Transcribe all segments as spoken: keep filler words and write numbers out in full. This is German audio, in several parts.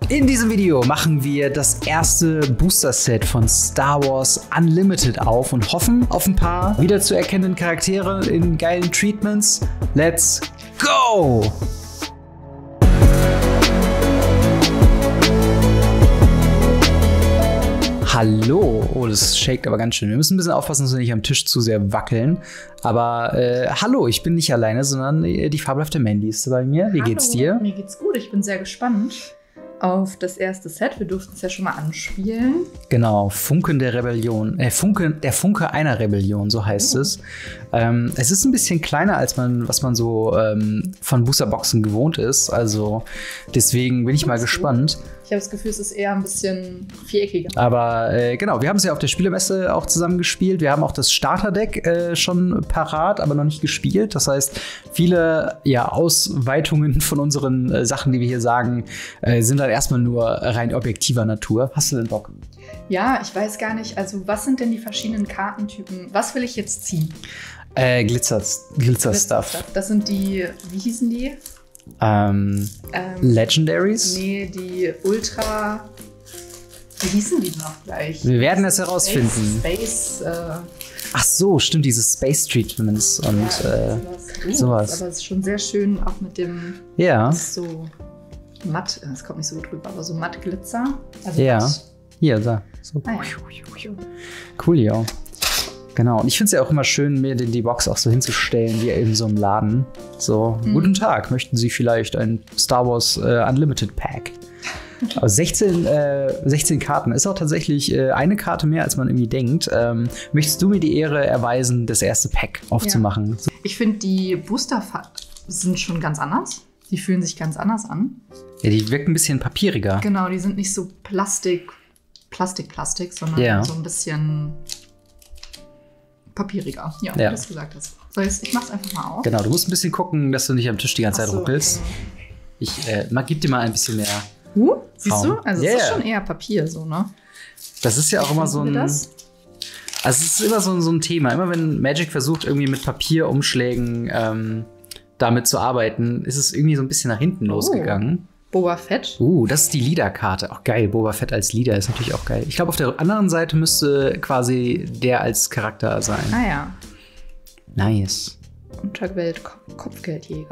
In diesem Video machen wir das erste Booster-Set von Star Wars Unlimited auf und hoffen auf ein paar wiederzuerkennenden Charaktere in geilen Treatments. Let's go! Hallo! Oh, das shakt aber ganz schön. Wir müssen ein bisschen aufpassen, dass wir nicht am Tisch zu sehr wackeln. Aber äh, hallo, ich bin nicht alleine, sondern die fabelhafte Mandy ist bei mir. Wie Hallo, geht's dir? Mir geht's gut. Ich bin sehr gespannt auf das erste Set. Wir durften es ja schon mal anspielen. Genau, Funken der Rebellion. Äh, Funke, der Funke einer Rebellion, so heißt oh. es. Ähm, es ist ein bisschen kleiner, als man, was man so ähm, von Boosterboxen gewohnt ist. Also deswegen bin ich mal gespannt. Ich habe das Gefühl, es ist eher ein bisschen viereckiger. Aber äh, genau, wir haben es ja auf der Spielemesse auch zusammen gespielt. Wir haben auch das Starterdeck äh, schon parat, aber noch nicht gespielt. Das heißt, viele ja, Ausweitungen von unseren äh, Sachen, die wir hier sagen, äh, sind dann erstmal nur rein objektiver Natur. Hast du denn Bock? Ja, ich weiß gar nicht. Also, was sind denn die verschiedenen Kartentypen? Was will ich jetzt ziehen? Äh, Glitzer, Glitzer-Stuff. Glitzer das sind die, wie hießen die? Ähm, ähm, Legendaries? Nee, die Ultra. Wie hießen die noch gleich? Wir werden es herausfinden. Space. Äh Ach so, stimmt, diese Space Treatments und ja, äh, sowas. sowas. Aber es ist schon sehr schön, auch mit dem. Ja. So matt, es kommt nicht so gut rüber, aber so matt Glitzer. Also ja. Matt. Hier, da. So. Ah, ja. Cool, ja. Genau, und ich finde es ja auch immer schön, mir die Box auch so hinzustellen, wie in so einem Laden. So, mhm. Guten Tag, möchten Sie vielleicht ein Star Wars äh, Unlimited Pack? Also sechzehn, äh, sechzehn Karten ist auch tatsächlich äh, eine Karte mehr, als man irgendwie denkt. Ähm, möchtest du mir die Ehre erweisen, das erste Pack aufzumachen? Ja. Ich finde, die Booster sind schon ganz anders. Die fühlen sich ganz anders an. Ja, die wirken ein bisschen papieriger. Genau, die sind nicht so Plastik, Plastik, Plastik, sondern ja. so ein bisschen papieriger, ja, ja. wie du das gesagt hast. So, jetzt, ich mach's einfach mal auf. Genau, du musst ein bisschen gucken, dass du nicht am Tisch die ganze Zeit so, ruckelst. Okay. Ich äh, mal, gib dir mal ein bisschen mehr. Uh, siehst du? Also yeah. es ist schon eher Papier, so, ne? Das ist ja auch immer so ein. Das? Also es ist immer so, so ein Thema. Immer wenn Magic versucht, irgendwie mit Papierumschlägen ähm, damit zu arbeiten, ist es irgendwie so ein bisschen nach hinten oh. losgegangen. Boba Fett. Uh, das ist die Leader-Karte. Auch geil, Boba Fett als Leader ist natürlich auch geil. Ich glaube, auf der anderen Seite müsste quasi der als Charakter sein. Ah ja. Nice. Unterwelt Kopfgeldjäger.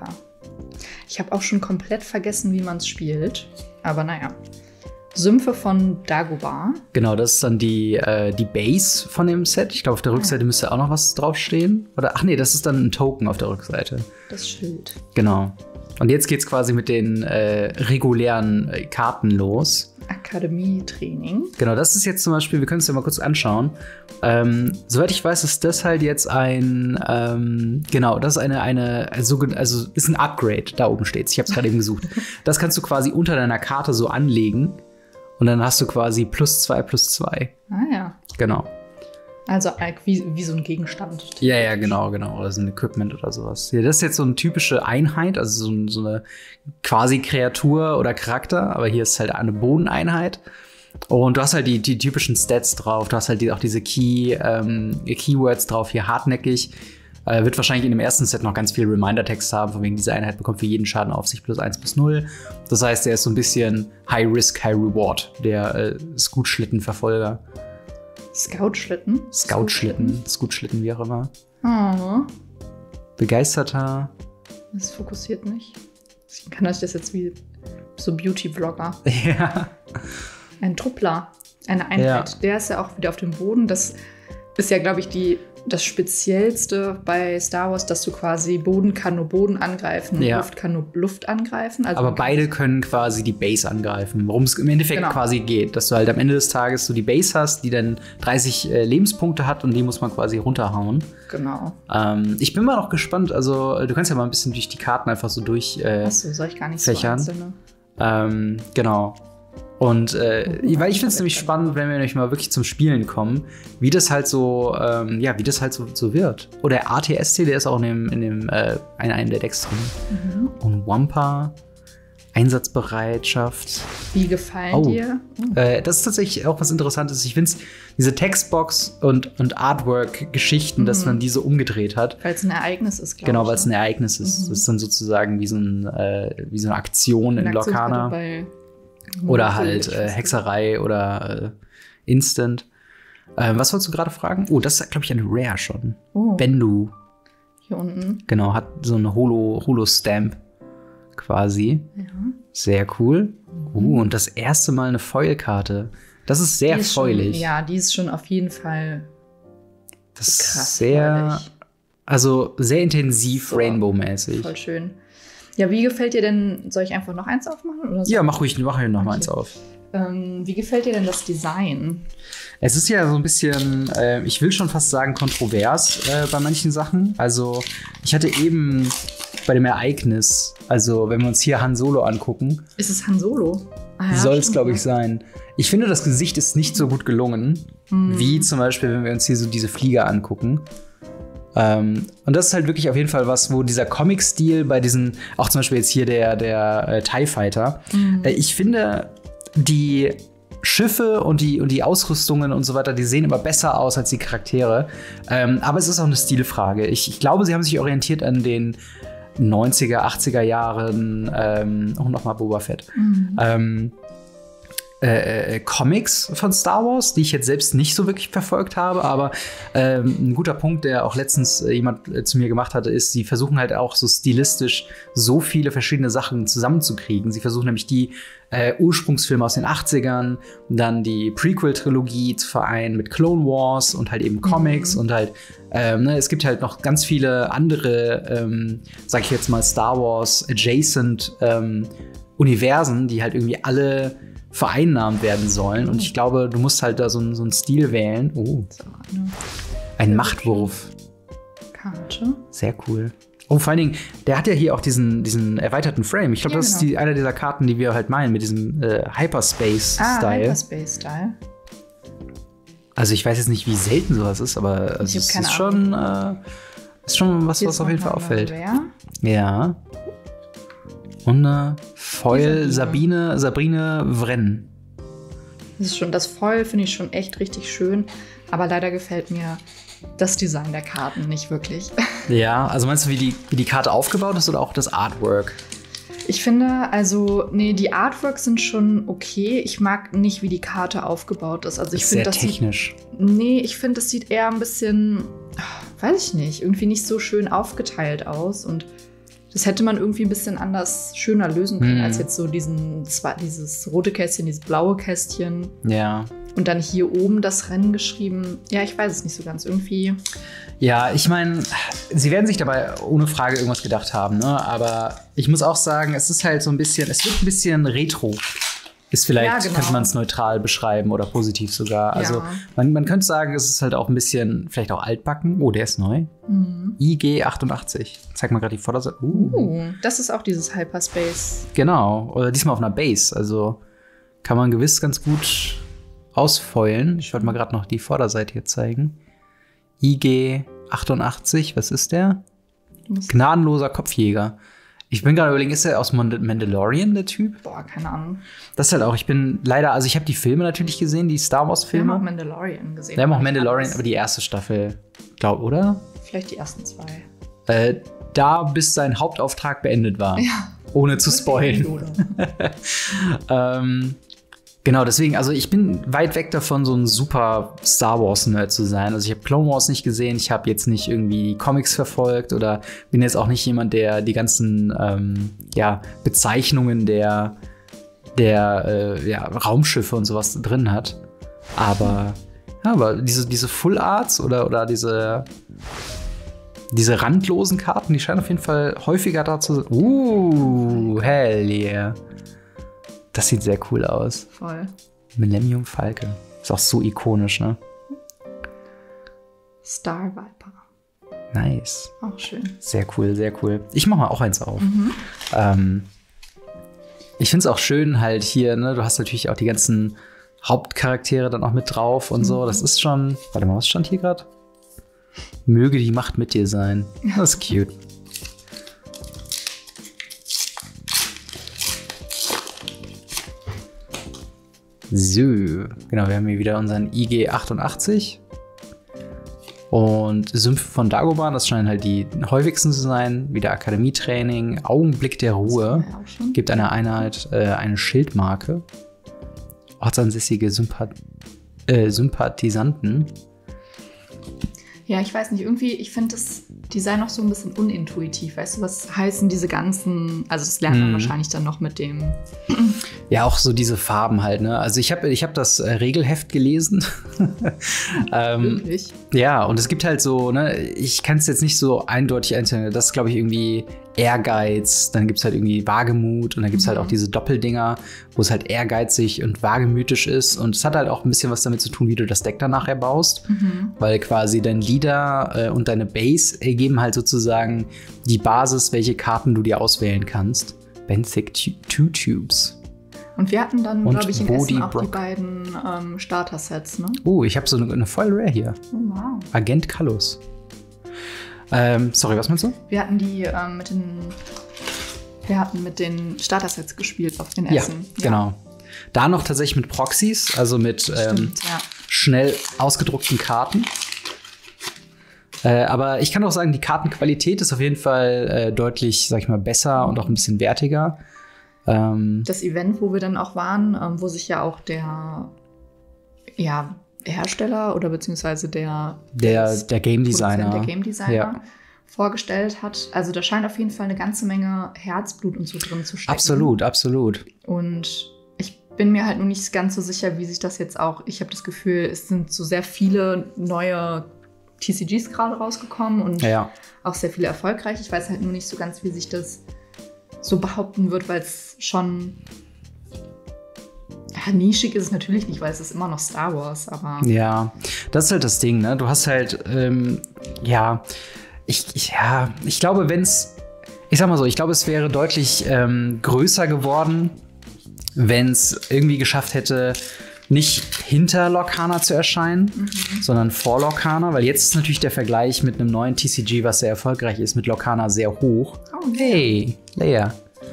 Ich habe auch schon komplett vergessen, wie man es spielt. Aber naja. Sümpfe von Dagobah. Genau, das ist dann die, äh, die Base von dem Set. Ich glaube, auf der Rückseite ja. müsste auch noch was draufstehen. Oder, ach nee, das ist dann ein Token auf der Rückseite. Das Schild. Genau. Und jetzt geht's quasi mit den äh, regulären äh, Karten los. Akademie-Training. Genau, das ist jetzt zum Beispiel, wir können es ja mal kurz anschauen. Ähm, soweit ich weiß, ist das halt jetzt ein, ähm, genau, das ist eine, eine, also, also ist ein Upgrade, da oben steht's. Ich habe es gerade eben gesucht. Das kannst du quasi unter deiner Karte so anlegen und dann hast du quasi plus zwei, plus zwei. Ah ja. Genau. Also wie, wie so ein Gegenstand. Ja, ja, genau, genau. Oder so ein Equipment oder sowas. Ja, das ist jetzt so eine typische Einheit, also so, so eine quasi Kreatur oder Charakter. Aber hier ist halt eine Bodeneinheit. Und du hast halt die, die typischen Stats drauf. Du hast halt die, auch diese Key, ähm, Keywords drauf, hier hartnäckig. Äh, wird wahrscheinlich in dem ersten Set noch ganz viel Reminder-Text haben, von wegen diese Einheit bekommt für jeden Schaden auf sich plus eins plus null. Das heißt, der ist so ein bisschen High Risk, High Reward, der äh, Scoot-Schlitten-Verfolger. Scout-Schlitten? Scout-Schlitten, Scoot-Schlitten, wie auch immer. Oh. Begeisterter. Das fokussiert nicht. Ich kann das jetzt wie so Beauty-Vlogger. Ja. Ein Truppler, eine Einheit. Ja. Der ist ja auch wieder auf dem Boden. Das ist ja, glaube ich, die, das Speziellste bei Star Wars, dass du quasi Boden kann nur Boden angreifen, ja. Luft kann nur Luft angreifen. Also aber beide können quasi die Base angreifen, worum es im Endeffekt genau. quasi geht. Dass du halt am Ende des Tages so die Base hast, die dann dreißig äh, Lebenspunkte hat und die muss man quasi runterhauen. Genau. Ähm, ich bin mal noch gespannt, also du kannst ja mal ein bisschen durch die Karten einfach so durch äh, Achso, soll ich gar nicht fächern. so einzelne. Ähm, genau. Und äh, oh, weil ich finde es nämlich spannend, wenn wir nämlich mal wirklich zum Spielen kommen, wie das halt so, ähm, ja, wie das halt so, so wird. Oder A T S T, der ist auch in dem, in dem äh, in einem der Decks drin. Mhm. Und Wampa, Einsatzbereitschaft. Wie gefallen oh. dir? Oh. Äh, das ist tatsächlich auch was Interessantes. Ich finde es, diese Textbox und, und Artwork-Geschichten, mhm. dass man diese umgedreht hat. Weil es ein Ereignis ist, glaube genau, ich. Genau, weil es ein Ereignis ist. Mhm. Das ist dann sozusagen wie so, ein, äh, wie so eine Aktion eine in Lorcana. Bei Oder halt äh, Hexerei oder äh, Instant. Äh, was wolltest du gerade fragen? Oh, das ist, glaube ich, eine Rare schon. Oh. Bendu. Hier unten. Genau, hat so eine Holo, Holo-Stamp quasi. Ja. Sehr cool. Uh, und das erste Mal eine Foil-Karte. Das ist sehr die ist feulig. Schon, ja, die ist schon auf jeden Fall das ist krass sehr, feulig. Also sehr intensiv So, Rainbow-mäßig. Voll schön. Ja, wie gefällt dir denn, soll ich einfach noch eins aufmachen? Oder so? Ja, mach ruhig, mach ruhig noch mal Okay. eins auf. Ähm, wie gefällt dir denn das Design? Es ist ja so ein bisschen, äh, ich will schon fast sagen, kontrovers äh, bei manchen Sachen. Also ich hatte eben bei dem Ereignis, also wenn wir uns hier Han Solo angucken, Ist es Han Solo? Ah, ja, soll es, stimmt, glaube ja. ich, sein. Ich finde, das Gesicht ist nicht so gut gelungen, Mhm. wie zum Beispiel, wenn wir uns hier so diese Flieger angucken. Ähm, und das ist halt wirklich auf jeden Fall was, wo dieser Comic-Stil bei diesen, auch zum Beispiel jetzt hier der, der äh, TIE Fighter, Mhm. äh, ich finde, die Schiffe und die, und die Ausrüstungen und so weiter, die sehen immer besser aus als die Charaktere. Ähm, aber es ist auch eine Stilfrage. Ich, ich glaube, sie haben sich orientiert an den neunziger, achtziger Jahren ähm, und nochmal Boba Fett. Mhm. Ähm, äh, äh, Comics von Star Wars, die ich jetzt selbst nicht so wirklich verfolgt habe, aber ähm, ein guter Punkt, der auch letztens äh, jemand äh, zu mir gemacht hatte, ist, sie versuchen halt auch so stilistisch so viele verschiedene Sachen zusammenzukriegen. Sie versuchen nämlich die äh, Ursprungsfilme aus den achtzigern, dann die Prequel-Trilogie zu vereinen mit Clone Wars und halt eben Comics Mhm. und halt, ähm, ne, es gibt halt noch ganz viele andere, ähm, sag ich jetzt mal, Star Wars adjacent ähm, Universen, die halt irgendwie alle vereinnahmt werden sollen. Und ich glaube, du musst halt da so, so einen Stil wählen. Oh, So, eine ein Machtwurf. Karte. Sehr cool. Oh, vor allen Dingen, der hat ja hier auch diesen, diesen erweiterten Frame. Ich glaube, Ja, das ist genau. die, eine dieser Karten, die wir halt meinen, mit diesem äh, Ah, Hyperspace-Style. Hyperspace-Style. Also ich weiß jetzt nicht, wie selten sowas ist, aber es Ich hab ist, keine ist schon, äh, ist schon was, Hier was ist auf jeden noch Fall mal auffällt. Wer? Ja. Und eine Foil Die Sabine, Sabrine Wren. Das ist schon, das Foil finde ich schon echt richtig schön, aber leider gefällt mir das Design der Karten nicht wirklich. Ja, also meinst du, wie die, wie die Karte aufgebaut ist oder auch das Artwork? Ich finde, also, nee, die Artworks sind schon okay. Ich mag nicht, wie die Karte aufgebaut ist. Also ich Ist finde, sehr das sieht, technisch. nee, ich finde, das sieht eher ein bisschen, weiß ich nicht, irgendwie nicht so schön aufgeteilt aus und das hätte man irgendwie ein bisschen anders, schöner lösen können, Hm. als jetzt so diesen, zwar dieses rote Kästchen, dieses blaue Kästchen Ja. und dann hier oben das Rennen geschrieben. Ja, ich weiß es nicht so ganz. Irgendwie. Ja, ich meine, sie werden sich dabei ohne Frage irgendwas gedacht haben, ne? Aber ich muss auch sagen, es ist halt so ein bisschen, es wird ein bisschen retro. Ist vielleicht, Ja, genau. könnte man es neutral beschreiben oder positiv sogar. Also Ja. man, man könnte sagen, es ist halt auch ein bisschen, vielleicht auch altbacken. Oh, der ist neu. Mhm. I G achtundachtzig. Zeig mal gerade die Vorderseite. Uh. Uh, das ist auch dieses Hyperspace. Genau. Oder diesmal auf einer Base. Also kann man gewiss ganz gut ausfeulen. Ich wollte mal gerade noch die Vorderseite hier zeigen. I G achtundachtzig, was ist der? Gnadenloser Kopfjäger. Ich bin gerade überlegen, ist er aus Mand- Mandalorian, der Typ? Boah, keine Ahnung. Das ist halt auch, ich bin leider, also ich habe die Filme natürlich gesehen, die Star Wir haben auch Wars-Filme. Mandalorian gesehen. Wir haben auch aber nicht Mandalorian, alles. aber die erste Staffel, glaub, oder? Vielleicht die ersten zwei. Äh, da bis sein Hauptauftrag beendet war. Ja. Ohne zu spoilen. ähm, genau, deswegen, also ich bin weit weg davon, so ein super Star Wars-Nerd zu sein. Also ich habe Clone Wars nicht gesehen, ich habe jetzt nicht irgendwie Comics verfolgt oder bin jetzt auch nicht jemand, der die ganzen ähm, ja, Bezeichnungen der, der äh, ja, Raumschiffe und sowas drin hat. Aber, ja, aber diese, diese Full Arts oder, oder diese Diese randlosen Karten, die scheinen auf jeden Fall häufiger da zu sein. Uh, hell yeah. Das sieht sehr cool aus. Voll. Millennium Falcon. Ist auch so ikonisch, ne? Star Viper. Nice. Auch schön. Sehr cool, sehr cool. Ich mach mal auch eins auf. Mhm. Ähm, ich find's auch schön halt hier, ne? Du hast natürlich auch die ganzen Hauptcharaktere dann auch mit drauf und so. Das ist schon. Warte mal, was stand hier gerade? Möge die Macht mit dir sein. Das ist cute. So, genau, wir haben hier wieder unseren I G achtundachtzig. Und Sümpfe von Dagobah, das scheinen halt die häufigsten zu sein. Wieder Akademietraining, Augenblick der Ruhe. Ja, auch schon. Gibt einer Einheit äh, eine Schildmarke. ortsansässige Sympath äh, Sympathisanten. Ja, ich weiß nicht, irgendwie, ich finde das Design noch so ein bisschen unintuitiv. Weißt du, was heißen diese ganzen, also das lernt man hm. wahrscheinlich dann noch mit dem. Ja, auch so diese Farben halt, ne? Also ich habe ich hab das äh, Regelheft gelesen. ähm, Wirklich? Ja, und es gibt halt so, ne, ich kann es jetzt nicht so eindeutig einstellen. Das ist, glaube ich, irgendwie Ehrgeiz, dann gibt es halt irgendwie Wagemut und dann gibt es mhm. halt auch diese Doppeldinger, wo es halt ehrgeizig und wagemütig ist. Und es hat halt auch ein bisschen was damit zu tun, wie du das Deck dann nachher baust. Mhm. Weil quasi dein Leader äh, und deine Base ergeben halt sozusagen die Basis, welche Karten du dir auswählen kannst. Benthic Two Tubes. Und wir hatten dann, glaube ich, in Essen auch die beiden ähm, Starter-Sets, ne? Oh, ich habe so eine, eine voll Rare hier. Oh, wow. Agent Kallus. Ähm, sorry, was meinst du? Wir hatten die ähm, mit den Wir hatten mit den Starter-Sets gespielt auf den Essen. Ja, genau. Da noch tatsächlich mit Proxys, also mit Stimmt, ähm, ja. schnell ausgedruckten Karten. Äh, aber ich kann auch sagen, die Kartenqualität ist auf jeden Fall äh, deutlich, sag ich mal, besser und auch ein bisschen wertiger. Ähm, das Event, wo wir dann auch waren, ähm, wo sich ja auch der ja, Hersteller oder beziehungsweise der der, der Game Designer, der Game Designer ja. vorgestellt hat. Also da scheint auf jeden Fall eine ganze Menge Herzblut und so drin zu stecken. Absolut, absolut. Und ich bin mir halt nur nicht ganz so sicher, wie sich das jetzt auch, ich habe das Gefühl, es sind so sehr viele neue T C Gs gerade rausgekommen und ja. auch sehr viele erfolgreich. Ich weiß halt nur nicht so ganz, wie sich das so behaupten wird, weil es schon ja, nischig ist es natürlich nicht, weil es ist immer noch Star Wars, aber ja, das ist halt das Ding, ne? Du hast halt, ähm, ja, ich, ich, ja, ich glaube, wenn es, ich sag mal so, ich glaube, es wäre deutlich ähm, größer geworden, wenn es irgendwie geschafft hätte, nicht hinter Lorcana zu erscheinen, mhm. sondern vor Lorcana, weil jetzt ist natürlich der Vergleich mit einem neuen T C G, was sehr erfolgreich ist, mit Lorcana sehr hoch. Oh, hey, Leia.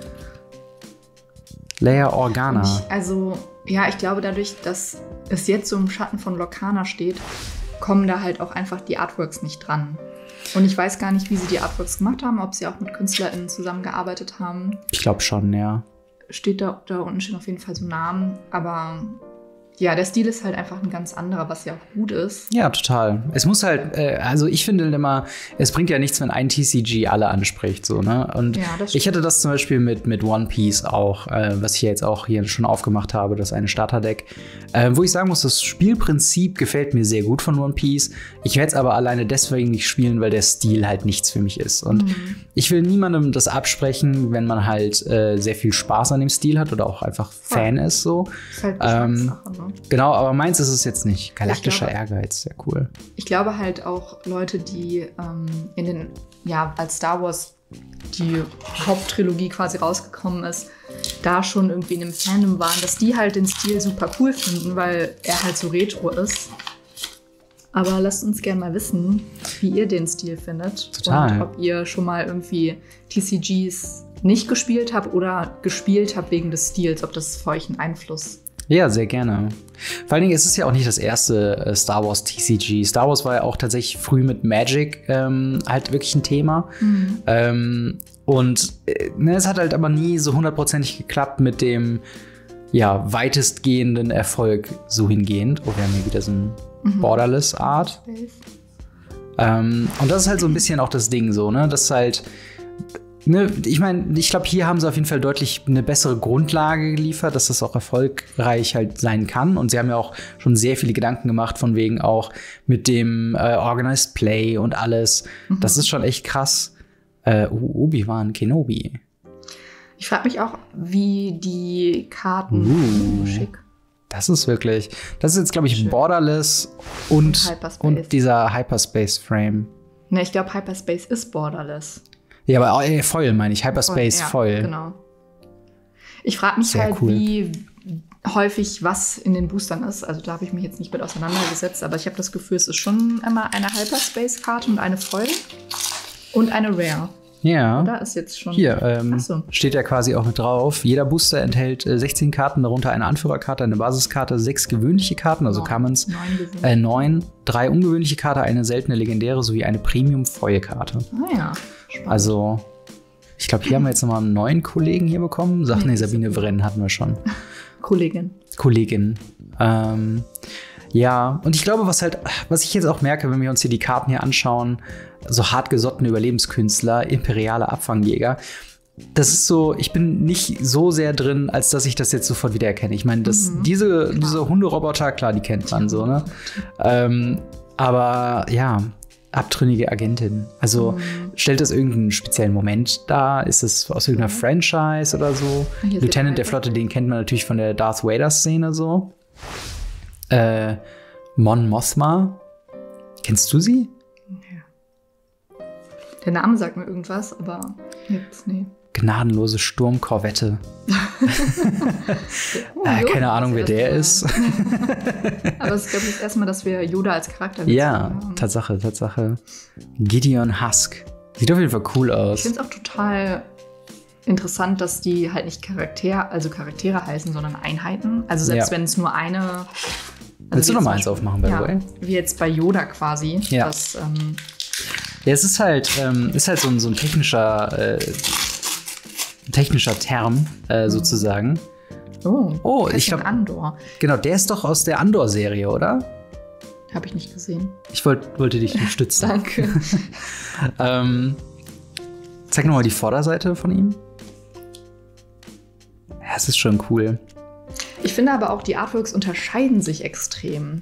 Leia Organa. Ich, also, ja, ich glaube, dadurch, dass es jetzt so im Schatten von Lorcana steht, kommen da halt auch einfach die Artworks nicht dran. Und ich weiß gar nicht, wie sie die Artworks gemacht haben, ob sie auch mit KünstlerInnen zusammengearbeitet haben. Ich glaube schon, ja. Steht da, da unten stehen auf jeden Fall so Namen, aber ja, der Stil ist halt einfach ein ganz anderer, was ja auch gut ist. Ja, total. Es muss halt, äh, also ich finde immer, es bringt ja nichts, wenn ein T C G alle anspricht, so, ne? Und ja, das ich hatte das zum Beispiel mit, mit One Piece auch, äh, was ich jetzt auch hier schon aufgemacht habe, das eine Starterdeck, äh, wo ich sagen muss, das Spielprinzip gefällt mir sehr gut von One Piece. Ich werde es aber alleine deswegen nicht spielen, weil der Stil halt nichts für mich ist. Und mhm. ich will niemandem das absprechen, wenn man halt äh, sehr viel Spaß an dem Stil hat oder auch einfach ja. Fan ist, so. Ist halt ähm, Sache, ne? Genau, aber meins ist es jetzt nicht. Galaktischer glaube, Ehrgeiz, sehr cool. Ich glaube halt auch Leute, die ähm, in den, ja, als Star Wars die Haupttrilogie quasi rausgekommen ist, da schon irgendwie in einem Fandom waren, dass die halt den Stil super cool finden, weil er halt so retro ist. Aber lasst uns gerne mal wissen, wie ihr den Stil findet. Total. Und ob ihr schon mal irgendwie T C Gs nicht gespielt habt oder gespielt habt wegen des Stils, ob das für euch einen Einfluss Ja, sehr gerne. Vor allen Dingen ist es ja auch nicht das erste äh, Star Wars T C G. Star Wars war ja auch tatsächlich früh mit Magic ähm, halt wirklich ein Thema. Mhm. Ähm, und äh, ne, es hat halt aber nie so hundertprozentig geklappt mit dem ja, weitestgehenden Erfolg so hingehend. Oh, wir haben hier wieder so ein mhm. Borderless-Art. Ähm, und das ist halt so ein bisschen auch das Ding so, ne? Das ist halt Ne, ich meine, ich glaube, hier haben sie auf jeden Fall deutlich eine bessere Grundlage geliefert, dass das auch erfolgreich halt sein kann. Und sie haben ja auch schon sehr viele Gedanken gemacht, von wegen auch mit dem äh, Organized Play und alles. Mhm. Das ist schon echt krass. Äh, Obi-Wan Kenobi. Ich frage mich auch, wie die Karten uh, oh, schick. Das ist wirklich, das ist jetzt, glaube ich, Schön. Borderless und, und dieser Hyperspace-Frame. Ne, ich glaube, Hyperspace ist Borderless. Ja, aber auch, äh, Foil meine ich, Hyperspace ja, Foil. Genau. Ich frage mich Sehr halt, cool. wie häufig was in den Boostern ist. Also da habe ich mich jetzt nicht mit auseinandergesetzt, aber ich habe das Gefühl, es ist schon immer eine Hyperspace-Karte und eine Foil und eine Rare. Ja. Da ist jetzt schon. Hier ähm, so. steht ja quasi auch mit drauf. Jeder Booster enthält äh, sechzehn Karten, darunter eine Anführerkarte, eine Basiskarte, sechs gewöhnliche Karten, also Commons, äh, neun, drei ungewöhnliche Karten, eine seltene legendäre sowie eine Premium-Foil-Karte. Ah ja. Spannend. Also, ich glaube, hier haben wir jetzt nochmal einen neuen Kollegen hier bekommen. Sagt, nee, Sabine Wren hatten wir schon. Kollegin. Kollegin. Ähm, ja, und ich glaube, was halt, was ich jetzt auch merke, wenn wir uns hier die Karten hier anschauen, so hartgesottene Überlebenskünstler, imperiale Abfangjäger, das ist so, ich bin nicht so sehr drin, als dass ich das jetzt sofort wiedererkenne. Ich meine, das, Mhm. diese, diese Hunderoboter, klar, die kennt man so, ne? Ähm, aber ja, abtrünnige Agentin. Also Mhm. stellt das irgendeinen speziellen Moment dar? Ist es aus irgendeiner Mhm. Franchise oder so? Hier ist Lieutenant der die Flotte, den kennt man natürlich von der Darth Vader-Szene so. Äh, Mon Mothma. Kennst du sie? Der Name sagt mir irgendwas, aber jetzt, nee. Gnadenlose Sturmkorvette. Oh, äh, Yoda keine Ahnung, wer das der erste ist. Mal. Aber es ist, glaube ich, das erste Mal, dass wir Yoda als Charakter Ja, haben. Tatsache, Tatsache. Gideon Husk. Sieht auf jeden Fall cool Ich aus. finde es auch total interessant, dass die halt nicht Charakter, also Charaktere heißen, sondern Einheiten. Also selbst Ja. wenn es nur eine. Also Willst du wie noch mal zum eins Beispiel- aufmachen, by the ja, way? Wie jetzt bei Yoda quasi. Ja. Das, ähm, Ja, es ist halt, ähm, ist halt so ein, so ein technischer, äh, technischer Term, äh, sozusagen. oh, Oh, Cassian ich glaub- Andor. Genau, der ist doch aus der Andor-Serie, oder? Habe ich nicht gesehen. Ich wollt, wollte dich unterstützen. Danke. ähm, zeig nochmal die Vorderseite von ihm. Ja, es ist schon cool. Ich finde aber auch, die Artworks unterscheiden sich extrem.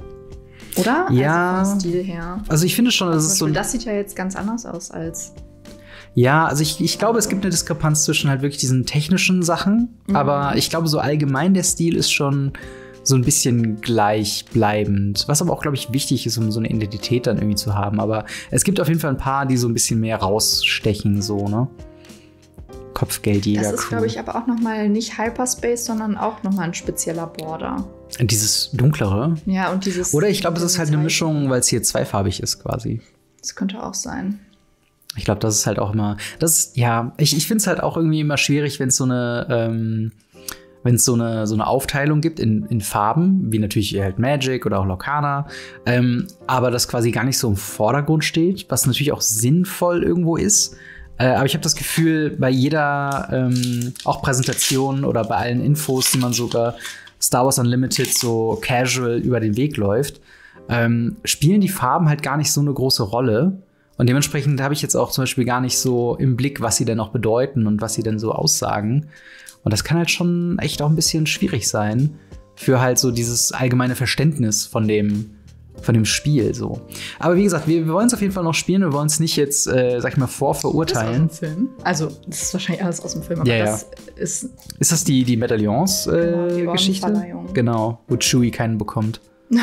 Oder? Ja. Also vom Stil her. Also ich finde schon, das Zum ist so Beispiel, ein, das sieht ja jetzt ganz anders aus als. ja, also ich, ich glaube, es gibt eine Diskrepanz zwischen halt wirklich diesen technischen Sachen, Mhm. aber ich glaube, so allgemein der Stil ist schon so ein bisschen gleichbleibend, was aber auch, glaube ich, wichtig ist, um so eine Identität dann irgendwie zu haben. Aber es gibt auf jeden Fall ein paar, die so ein bisschen mehr rausstechen, so, ne? Kopfgeldjäger. Das ist, glaube ich, aber auch nochmal nicht Hyperspace, sondern auch nochmal ein spezieller Border. Dieses dunklere. Ja, und dieses. Oder ich glaube, es ist halt eine Zeichen. Mischung, weil es hier zweifarbig ist quasi. Das könnte auch sein. Ich glaube, das ist halt auch immer, das ist, ja, ich, ich finde es halt auch irgendwie immer schwierig, wenn es so eine, ähm, wenn es so eine, so eine Aufteilung gibt in, in Farben, wie natürlich halt Magic oder auch Lorcana, ähm, aber das quasi gar nicht so im Vordergrund steht, was natürlich auch sinnvoll irgendwo ist. Äh, aber ich habe das Gefühl, bei jeder ähm, auch Präsentation oder bei allen Infos, die man sogar Star Wars Unlimited so casual über den Weg läuft, ähm, spielen die Farben halt gar nicht so eine große Rolle. Und dementsprechend habe ich jetzt auch zum Beispiel gar nicht so im Blick, was sie denn auch bedeuten und was sie denn so aussagen. Und das kann halt schon echt auch ein bisschen schwierig sein für halt so dieses allgemeine Verständnis von dem, von dem Spiel so. Aber wie gesagt, wir, wir wollen es auf jeden Fall noch spielen. Wir wollen es nicht jetzt, äh, sag ich mal, vorverurteilen. Das ist aus dem Film. Also, das ist wahrscheinlich alles aus dem Film, aber Ja, ja. das ist. Ist das die, die Genau, die Medaillons-Geschichte? Ordenverleihung. Genau, wo Chewie keinen bekommt.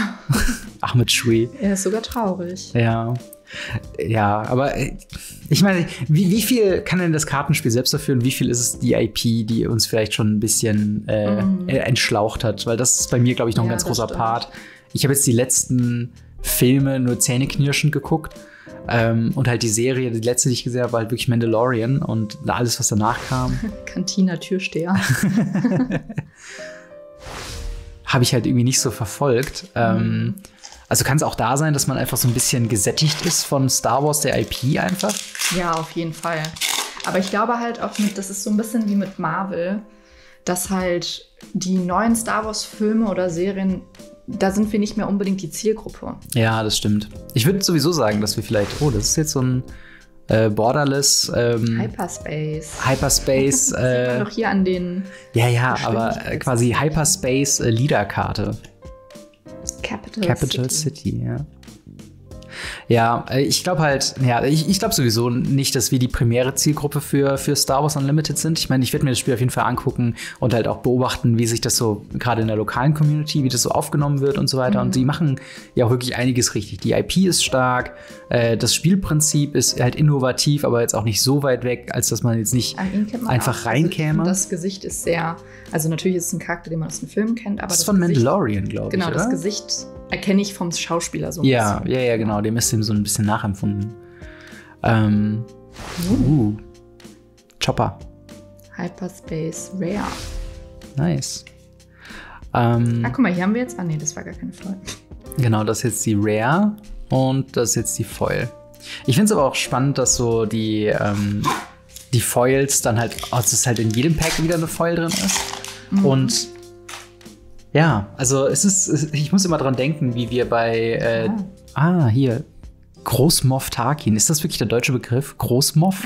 Ach, mit Chewie. Er ist sogar traurig. Ja. Ja, aber äh, ich meine, wie, wie viel kann denn das Kartenspiel selbst dafür und wie viel ist es die I P, die uns vielleicht schon ein bisschen äh, Mhm. äh, entschlaucht hat? Weil das ist bei mir, glaube ich, noch ein Ja, ganz das großer stimmt. Part. Ich habe jetzt die letzten Filme nur zähneknirschend geguckt. Ähm, und halt die Serie, die letzte, die ich gesehen habe, war halt wirklich Mandalorian und alles, was danach kam, Cantina-Türsteher. habe ich halt irgendwie nicht so verfolgt. Ähm, also kann es auch da sein, dass man einfach so ein bisschen gesättigt ist von Star Wars, der I P einfach? Ja, auf jeden Fall. Aber ich glaube halt auch mit, das ist so ein bisschen wie mit Marvel, dass halt die neuen Star Wars-Filme oder Serien, da sind wir nicht mehr unbedingt die Zielgruppe. Ja, das stimmt. Ich würde sowieso sagen, dass wir vielleicht, oh, das ist jetzt so ein äh, Borderless ähm, Hyperspace. Hyperspace. Sieht man äh, doch hier an den ja, ja, Bestimmt. aber äh, quasi Hyperspace äh, Leaderkarte. Capital, Capital City. City, ja. Ja, äh, ich glaube halt, ja, ich, ich glaube sowieso nicht, dass wir die primäre Zielgruppe für, für Star Wars Unlimited sind. Ich meine, ich werde mir das Spiel auf jeden Fall angucken und halt auch beobachten, wie sich das so gerade in der lokalen Community, wie das so aufgenommen wird und so weiter. Mhm. Und die machen ja auch wirklich einiges richtig. Die I P ist stark, äh, das Spielprinzip ist halt innovativ, aber jetzt auch nicht so weit weg, als dass man jetzt nicht An ihn kennt man einfach auch. reinkäme. Also das Gesicht ist sehr, also natürlich ist es ein Charakter, den man aus dem Film kennt, aber das ist das von Gesicht, Mandalorian, glaube ich, genau, oder? das Gesicht erkenne ich vom Schauspieler so ein Ja, bisschen. ja, ja, genau. Dem ist ihm so ein bisschen nachempfunden. Ähm, uh, Chopper. Hyperspace Rare. Nice. Ähm, Ah, guck mal, hier haben wir jetzt, ah nee, das war gar keine Folge. genau, das ist jetzt die Rare und das ist jetzt die Foil. Ich finde es aber auch spannend, dass so die, ähm, die Foils dann halt, oh, dass halt in jedem Pack wieder eine Foil drin ist. Mhm. Und Ja, also es ist, ich muss immer dran denken, wie wir bei, äh, ah. ah, hier, Groß-Moff Tarkin. Ist das wirklich der deutsche Begriff? Groß-Moff?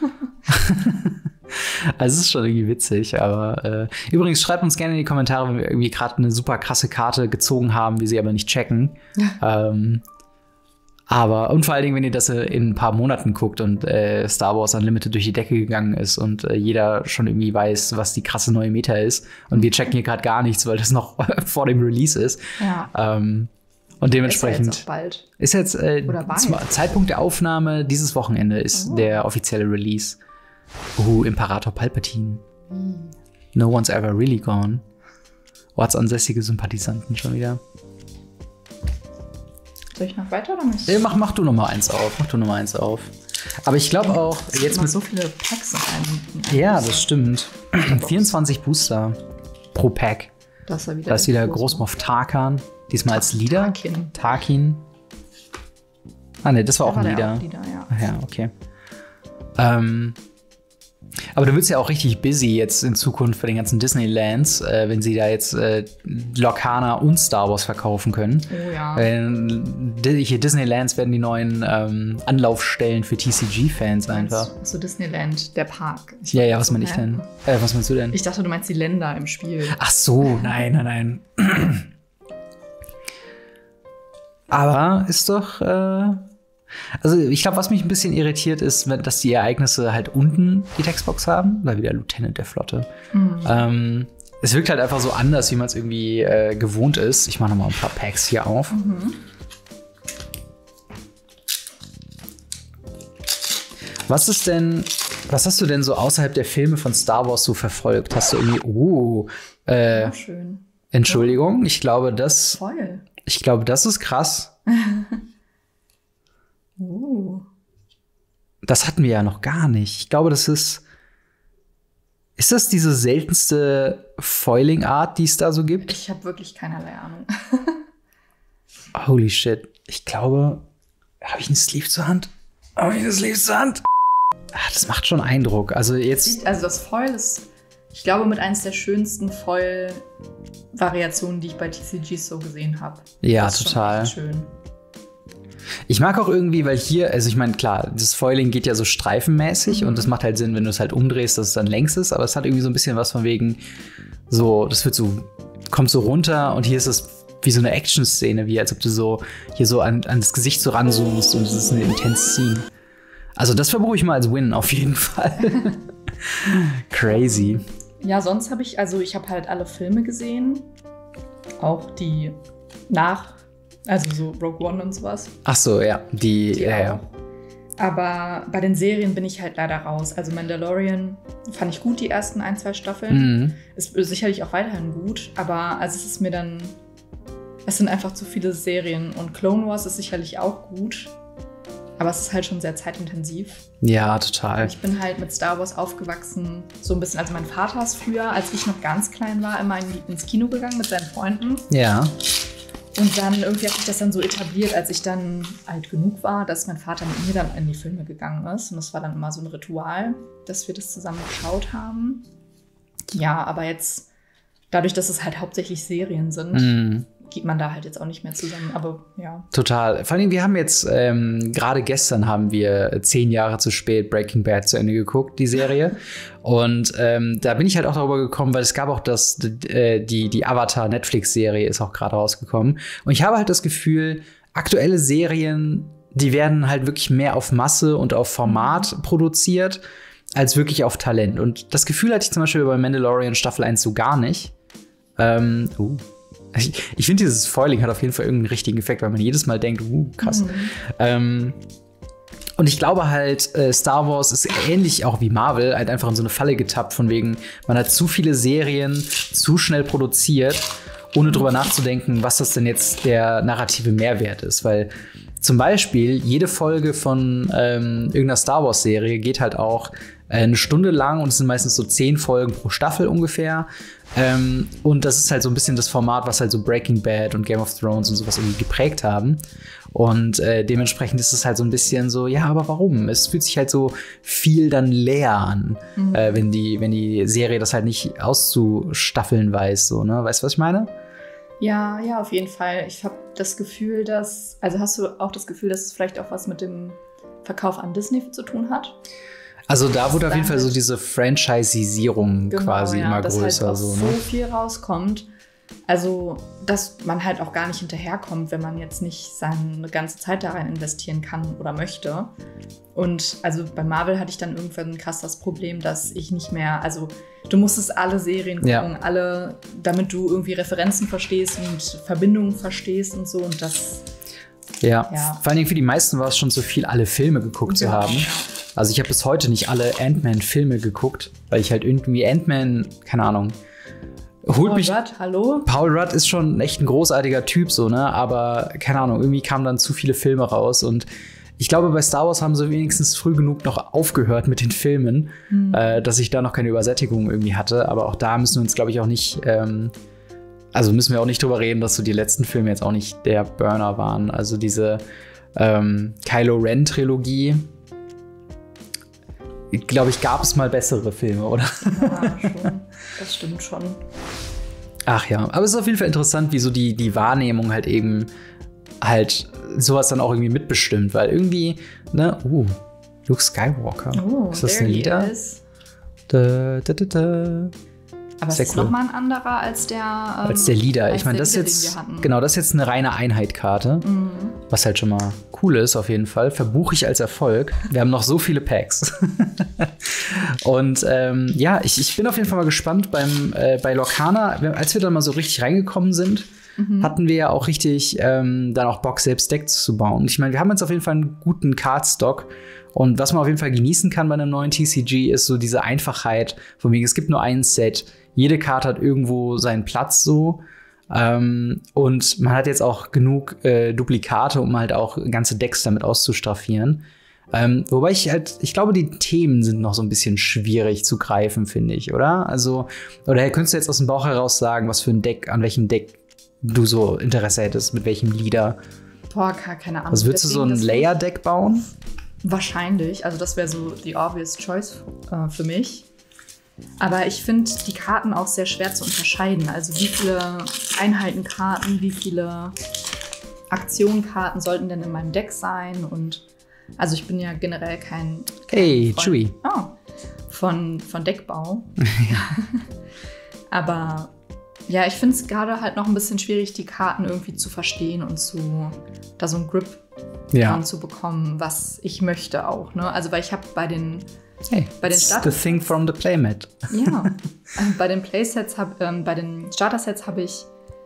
Also es ist schon irgendwie witzig, aber äh, übrigens schreibt uns gerne in die Kommentare, wenn wir irgendwie gerade eine super krasse Karte gezogen haben, wir sie aber nicht checken. ähm, aber und vor allen Dingen, wenn ihr das in ein paar Monaten guckt und äh, Star Wars Unlimited durch die Decke gegangen ist und äh, jeder schon irgendwie weiß, was die krasse neue Meta ist und wir checken hier gerade gar nichts, weil das noch vor dem Release ist. Ja. Ähm, und dementsprechend ist ja jetzt, ist jetzt äh, Oder bald. Zeitpunkt der Aufnahme dieses Wochenende ist oh. der offizielle Release. Uh, Imperator Palpatine. Mm. No one's ever really gone. Ortsansässige Sympathisanten schon wieder. Soll ich noch weiter oder nicht? Äh, mach, mach du noch mal eins auf. Mach du noch mal eins auf. Aber ich glaube auch es jetzt mit so viele Packs in einem. Ja, das stimmt. vierundzwanzig Booster pro Pack. Das ist wieder, da ist wieder Groß-Moff Tarkan. Diesmal als Leader. Tarkin. Tarkin. Ah ne, das war da auch war ein Leader. Auch Leader ja. Ach ja, okay. Ähm, aber du willst ja auch richtig busy jetzt in Zukunft bei den ganzen Disneylands, äh, wenn sie da jetzt äh, Lorcana und Star Wars verkaufen können. Oh ja. Äh, hier Disneylands werden die neuen ähm, Anlaufstellen für T C G-Fans einfach. So Disneyland, der Park. Ich ja, ja, was so, meine ich denn? Äh, was meinst du denn? Ich dachte, du meinst die Länder im Spiel. Ach so, nein, nein, nein. Aber ist doch äh also ich glaube, was mich ein bisschen irritiert ist, dass die Ereignisse halt unten die Textbox haben, weil wieder Lieutenant der Flotte. Mhm. Ähm, es wirkt halt einfach so anders, wie man es irgendwie äh, gewohnt ist. Ich mache noch mal ein paar Packs hier auf. Mhm. Was ist denn, was hast du denn so außerhalb der Filme von Star Wars so verfolgt? Hast du irgendwie, oh, äh, ja, schön. Entschuldigung, ich glaube, das, Voll. ich glaube, das ist krass. Uh. Das hatten wir ja noch gar nicht. Ich glaube, das ist. Ist das diese seltenste Foiling-Art, die es da so gibt? Ich habe wirklich keinerlei Ahnung. Holy shit. Ich glaube. Habe ich einen Sleeve zur Hand? Habe ich einen Sleeve zur Hand? Ach, das macht schon Eindruck. Also jetzt. Also das Foil ist, ich glaube, mit eins der schönsten Foil-Variationen, die ich bei T C Gs so gesehen habe. Ja, das ist total. Schon echt schön. Ich mag auch irgendwie, weil hier, also ich meine, klar, das Foiling geht ja so streifenmäßig mhm. und das macht halt Sinn, wenn du es halt umdrehst, dass es dann längs ist, aber es hat irgendwie so ein bisschen was von wegen, so, das wird so, kommt so runter und hier ist es wie so eine Action-Szene, wie als ob du so hier so an, an das Gesicht so ranzoomst und es ist eine intense Scene. Also das verbuche ich mal als Win auf jeden Fall. Crazy. Ja, sonst habe ich, also ich habe halt alle Filme gesehen, auch die nach Also so Rogue One und sowas. Ach so, ja. Die, die ja, ja. Aber bei den Serien bin ich halt leider raus. Also Mandalorian fand ich gut, die ersten ein, zwei Staffeln. Mhm. Ist sicherlich auch weiterhin gut. Aber also es ist mir dann, es sind einfach zu viele Serien. Und Clone Wars ist sicherlich auch gut. Aber es ist halt schon sehr zeitintensiv. Ja, total. Ich bin halt mit Star Wars aufgewachsen, so ein bisschen. Also mein Vater ist früher, als ich noch ganz klein war, immer in, ins Kino gegangen mit seinen Freunden. Ja. Und dann irgendwie hat sich das dann so etabliert, als ich dann alt genug war, dass mein Vater mit mir dann in die Filme gegangen ist. Und das war dann immer so ein Ritual, dass wir das zusammen geschaut haben. Ja, aber jetzt, dadurch, dass es halt hauptsächlich Serien sind, mm. geht man da halt jetzt auch nicht mehr zusammen. Aber ja. Total. Vor allem, wir haben jetzt, ähm, gerade gestern haben wir zehn Jahre zu spät Breaking Bad zu Ende geguckt, die Serie. Und ähm, da bin ich halt auch darüber gekommen, weil es gab auch das, die, die, die Avatar-Netflix-Serie ist auch gerade rausgekommen. Und ich habe halt das Gefühl, aktuelle Serien, die werden halt wirklich mehr auf Masse und auf Format mhm. produziert, als wirklich auf Talent. Und das Gefühl hatte ich zum Beispiel bei Mandalorian Staffel eins so gar nicht. Ähm, uh. Ich, ich finde, dieses Foiling hat auf jeden Fall irgendeinen richtigen Effekt, weil man jedes Mal denkt, uh, krass. Mhm. Ähm, und ich glaube halt, äh, Star Wars ist ähnlich auch wie Marvel, halt einfach in so eine Falle getappt, von wegen, man hat zu viele Serien zu schnell produziert, ohne drüber nachzudenken, was das denn jetzt der narrative Mehrwert ist. Weil zum Beispiel jede Folge von ähm, irgendeiner Star Wars-Serie geht halt auch äh, eine Stunde lang und es sind meistens so zehn Folgen pro Staffel ungefähr. Ähm, und das ist halt so ein bisschen das Format, was halt so Breaking Bad und Game of Thrones und sowas irgendwie geprägt haben. Und äh, dementsprechend ist es halt so ein bisschen so, ja, aber warum? Es fühlt sich halt so viel dann leer an, mhm. äh, wenn die, wenn die Serie das halt nicht auszustaffeln weiß, so, ne? Weißt du, was ich meine? Ja, ja, auf jeden Fall. Ich habe das Gefühl, dass, also hast du auch das Gefühl, dass es vielleicht auch was mit dem Verkauf an Disney zu tun hat? Also da wurde auf jeden Fall so diese Franchisierung genau, quasi ja, immer dass größer. Halt auch so, so ne? viel rauskommt. Also, dass man halt auch gar nicht hinterherkommt, wenn man jetzt nicht seine ganze Zeit da rein investieren kann oder möchte. Und also bei Marvel hatte ich dann irgendwann krass das Problem, dass ich nicht mehr, also du musstest alle Serien gucken, Ja. alle, damit du irgendwie Referenzen verstehst und Verbindungen verstehst und so. Und das, Ja. Ja. Vor allen Dingen für die meisten war es schon zu viel, alle Filme geguckt zu Ja. haben. Also ich habe bis heute nicht alle Ant-Man-Filme geguckt, weil ich halt irgendwie Ant-Man, keine Ahnung, holt Paul mich. Rudd, hallo? Paul Rudd ist schon echt ein großartiger Typ, so, ne? Aber keine Ahnung, irgendwie kamen dann zu viele Filme raus. Und ich glaube, bei Star Wars haben sie wenigstens früh genug noch aufgehört mit den Filmen, Hm. äh, dass ich da noch keine Übersättigung irgendwie hatte. Aber auch da müssen wir uns, glaube ich, auch nicht, ähm, also müssen wir auch nicht drüber reden, dass so die letzten Filme jetzt auch nicht der Burner waren. Also diese ähm, Kylo Ren-Trilogie, glaube ich, gab es mal bessere Filme, oder? Ja, schon. Das stimmt schon. Ach ja, aber es ist auf jeden Fall interessant, wie so die, die Wahrnehmung halt eben halt sowas dann auch irgendwie mitbestimmt, weil irgendwie, ne, uh, Luke Skywalker. Oh, ist das there ein he Lieder? is. Da, da, da, da. Aber es Sehr ist cool. nochmal ein anderer als der ähm, Als der Leader. als Ich meine, der das ist Leader, den jetzt, wir hatten. genau, das ist jetzt eine reine Einheit-Karte, Mhm. was halt schon mal cool ist auf jeden Fall. Verbuche ich als Erfolg. Wir haben noch so viele Packs. Und ähm, ja, ich, ich bin auf jeden Fall mal gespannt beim, äh, bei Lorcana, als wir dann mal so richtig reingekommen sind, Mhm. hatten wir ja auch richtig ähm, dann auch Bock, selbst Decks zu bauen. Ich meine, wir haben jetzt auf jeden Fall einen guten Cardstock. Und was man auf jeden Fall genießen kann bei einem neuen T C G, ist so diese Einfachheit. Von wegen, es gibt nur ein Set. Jede Karte hat irgendwo seinen Platz so. Ähm, und man hat jetzt auch genug äh, Duplikate, um halt auch ganze Decks damit auszustraffieren. Ähm, wobei ich halt, ich glaube, die Themen sind noch so ein bisschen schwierig zu greifen, finde ich, oder? Also, oder könntest du jetzt aus dem Bauch heraus sagen, was für ein Deck, an welchem Deck du so Interesse hättest, mit welchem Leader? Boah, keine Ahnung. Also würdest du so ein Deswegen, das- Layer-Deck bauen? Wahrscheinlich. Also das wäre so die obvious choice äh, für mich. Aber ich finde die Karten auch sehr schwer zu unterscheiden. Also wie viele Einheitenkarten, wie viele Aktionenkarten sollten denn in meinem Deck sein? Und also ich bin ja generell kein, kein Hey, Freund- Chewie. Oh, von, von Deckbau. Aber ja, ich finde es gerade halt noch ein bisschen schwierig, die Karten irgendwie zu verstehen und zu da so ein Grip Ja. dran zu bekommen, was ich möchte auch. Ne? Also weil ich habe bei den Hey, Bei den it's Start- the thing from the playmat. ja äh, bei den Playsets hab, ähm, bei den Starter-Sets habe ich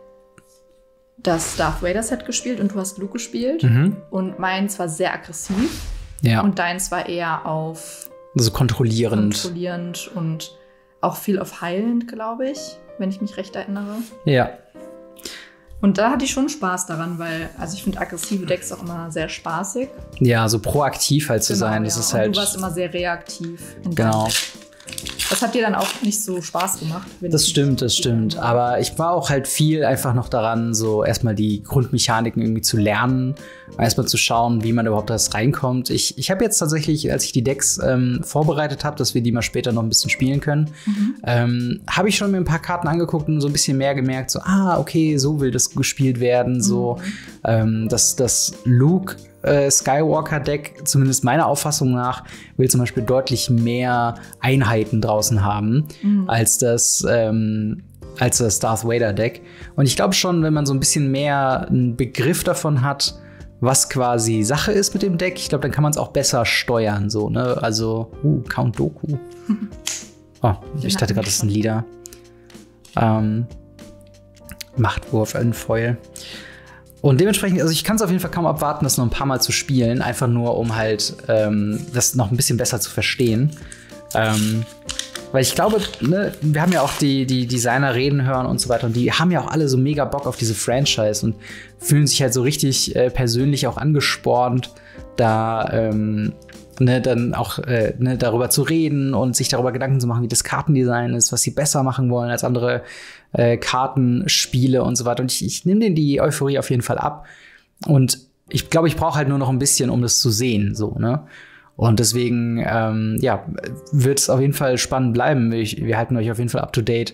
das Darth Vader Set gespielt und du hast Luke gespielt Mhm. und meins war sehr aggressiv Ja, und deins war eher auf so kontrollierend. kontrollierend und auch viel auf heilend, glaube ich, wenn ich mich recht erinnere. Ja. Und da hatte ich schon Spaß daran, weil, also ich finde aggressive Decks auch immer sehr spaßig. Ja, so proaktiv halt zu Genau, sein. Das ja. ist Und halt. du warst immer sehr reaktiv. In Genau. deinem Deck. Das hat dir dann auch nicht so Spaß gemacht. wenn Das ich stimmt, mich das stimmt. erinnere. Aber ich war auch halt viel einfach noch daran, so erstmal die Grundmechaniken irgendwie zu lernen, erstmal zu schauen, wie man überhaupt das reinkommt. Ich, ich habe jetzt tatsächlich, als ich die Decks ähm, vorbereitet habe, dass wir die mal später noch ein bisschen spielen können, Mhm. ähm, habe ich schon mir ein paar Karten angeguckt und so ein bisschen mehr gemerkt, so, ah, okay, so will das gespielt werden, so, Mhm. ähm, dass das Luke äh, Skywalker-Deck, zumindest meiner Auffassung nach, will zum Beispiel deutlich mehr Einheiten draußen haben, Mhm. als das ähm, als das Darth Vader-Deck. Und ich glaube schon, wenn man so ein bisschen mehr einen Begriff davon hat, was quasi Sache ist mit dem Deck, ich glaube, dann kann man es auch besser steuern, so, ne? Also, uh, Count Dooku. Oh, ich dachte gerade, das ist ein Leader. Ähm, Machtwurf in Foil. Und dementsprechend, also ich kann es auf jeden Fall kaum abwarten, das noch ein paar Mal zu spielen, einfach nur, um halt ähm, das noch ein bisschen besser zu verstehen. Ähm, weil ich glaube, ne, wir haben ja auch die, die Designer reden hören und so weiter und die haben ja auch alle so mega Bock auf diese Franchise und fühlen sich halt so richtig äh, persönlich auch angespornt, da ähm, ne, dann auch äh, ne, darüber zu reden und sich darüber Gedanken zu machen, wie das Kartendesign ist, was sie besser machen wollen als andere äh, Kartenspiele und so weiter. Und ich, ich nehme denen die Euphorie auf jeden Fall ab. Und ich glaube, ich brauche halt nur noch ein bisschen, um das zu sehen, so, ne? Und deswegen, ähm, ja, wird es auf jeden Fall spannend bleiben. Ich, wir halten euch auf jeden Fall up to date,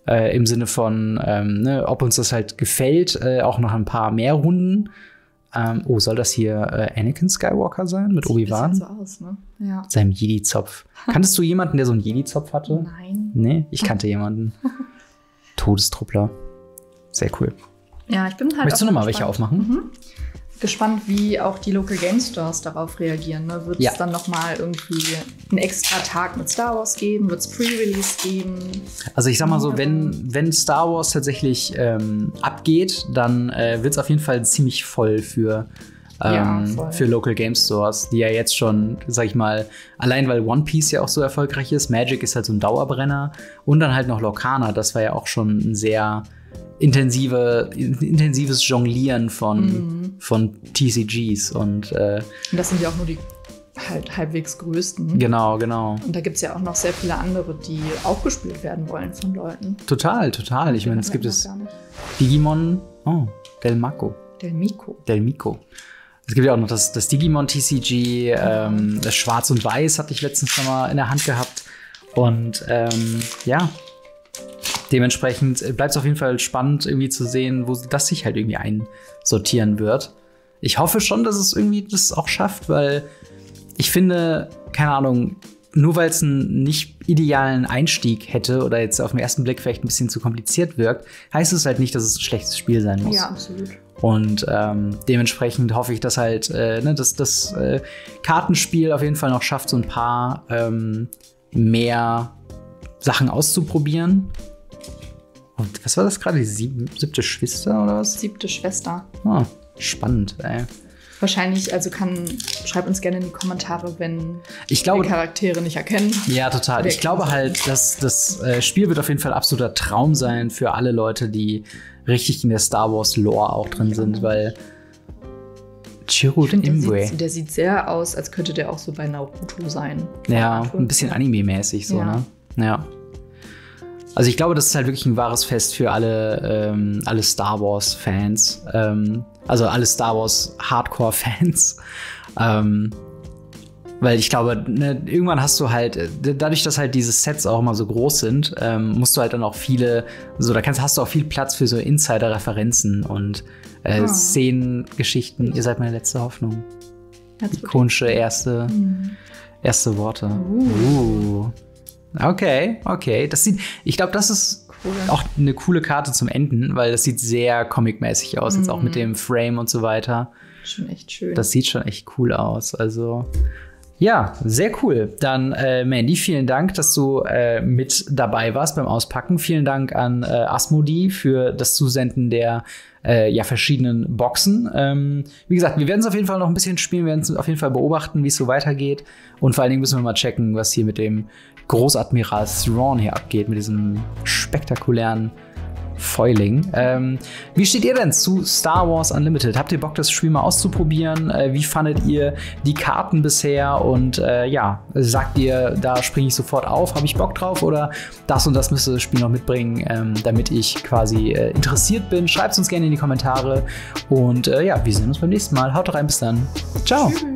Äh, Im Sinne von, ähm, ne, ob uns das halt gefällt, äh, auch noch ein paar mehr Runden. Ähm, oh, soll das hier äh, Anakin Skywalker sein mit Obi-Wan? Sieht so aus, ne? Ja. Seinem Jedi-Zopf. Kanntest du jemanden, der so einen Jedi-Zopf hatte? Nein. Nee, ich kannte jemanden. Todestruppler. Sehr cool. Ja, ich bin halt. Möchtest du nochmal welche aufmachen? Mhm. Gespannt, wie auch die Local Game Stores darauf reagieren. Ne? Wird es ja. dann nochmal irgendwie einen extra Tag mit Star Wars geben? Wird es Pre-Release geben? Also ich sag mal so, wenn, wenn Star Wars tatsächlich ähm, abgeht, dann äh, wird es auf jeden Fall ziemlich voll für, ähm, ja, für Local Game Stores, die ja jetzt schon, sag ich mal, allein weil One Piece ja auch so erfolgreich ist, Magic ist halt so ein Dauerbrenner und dann halt noch Lorcana, das war ja auch schon ein sehr intensive, intensives Jonglieren von, mhm. von T C Gs. Und, äh, und das sind ja auch nur die halt halbwegs größten. Genau, genau. Und da gibt es ja auch noch sehr viele andere, die auch gespielt werden wollen von Leuten. Total, total. Ich meine, es gibt es Digimon, oh, Del Maco. Del Mico. Del Mico. Es gibt ja auch noch das, das Digimon T C G, ähm, das Schwarz und Weiß hatte ich letztens noch mal in der Hand gehabt. Und ähm, ja, dementsprechend bleibt es auf jeden Fall spannend, irgendwie zu sehen, wo das sich halt irgendwie einsortieren wird. Ich hoffe schon, dass es irgendwie das auch schafft, weil ich finde, keine Ahnung, nur weil es einen nicht idealen Einstieg hätte oder jetzt auf den ersten Blick vielleicht ein bisschen zu kompliziert wirkt, heißt es halt nicht, dass es ein schlechtes Spiel sein muss. Ja, absolut. Und ähm, dementsprechend hoffe ich, dass halt äh, ne, dass das äh, Kartenspiel auf jeden Fall noch schafft, so ein paar ähm, mehr Sachen auszuprobieren. Und was war das gerade? Die sieb- siebte Schwester oder was? Siebte Schwester. Ah, spannend, ey. Wahrscheinlich, also kann, schreibt uns gerne in die Kommentare, wenn ich glaube, wir Charaktere nicht erkennen. Ja, total. Ich glaube halt, dass das äh, Spiel wird auf jeden Fall absoluter Traum sein für alle Leute, die richtig in der Star Wars Lore auch drin ja. sind, weil Chirrut Imwe. Der, der sieht sehr aus, als könnte der auch so bei Naruto sein. Ja, ein bisschen Anime-mäßig so, ja. ne? Ja. Also ich glaube, das ist halt wirklich ein wahres Fest für alle, ähm, alle Star Wars-Fans. Ähm, also alle Star Wars-Hardcore-Fans. ähm, weil ich glaube, ne, irgendwann hast du halt, dadurch, dass halt diese Sets auch immer so groß sind, ähm, musst du halt dann auch viele, so da kannst, hast du auch viel Platz für so Insider-Referenzen und äh, oh. Szenen, Geschichten. Ihr seid meine letzte Hoffnung. Ikonische erste, mhm. erste Worte. Uh. Uh. Okay, okay. Das sieht, ich glaube, das ist cool. Auch eine coole Karte zum Enden, weil das sieht sehr comic-mäßig aus, mm. jetzt auch mit dem Frame und so weiter. Schon echt schön. Das sieht schon echt cool aus. Also, ja, sehr cool. Dann, äh, Mandy, vielen Dank, dass du äh, mit dabei warst beim Auspacken. Vielen Dank an äh, Asmodee für das Zusenden der äh, ja, verschiedenen Boxen. Ähm, wie gesagt, wir werden es auf jeden Fall noch ein bisschen spielen, wir werden es auf jeden Fall beobachten, wie es so weitergeht. Und vor allen Dingen müssen wir mal checken, was hier mit dem Großadmiral Thrawn hier abgeht, mit diesem spektakulären Foiling. Ähm, wie steht ihr denn zu Star Wars Unlimited? Habt ihr Bock, das Spiel mal auszuprobieren? Äh, wie fandet ihr die Karten bisher? Und äh, ja, sagt ihr, da springe ich sofort auf, habe ich Bock drauf? Oder das und das müsste das Spiel noch mitbringen, ähm, damit ich quasi äh, interessiert bin? Schreibt es uns gerne in die Kommentare. Und äh, ja, wir sehen uns beim nächsten Mal. Haut rein, bis dann. Ciao. Tschüss.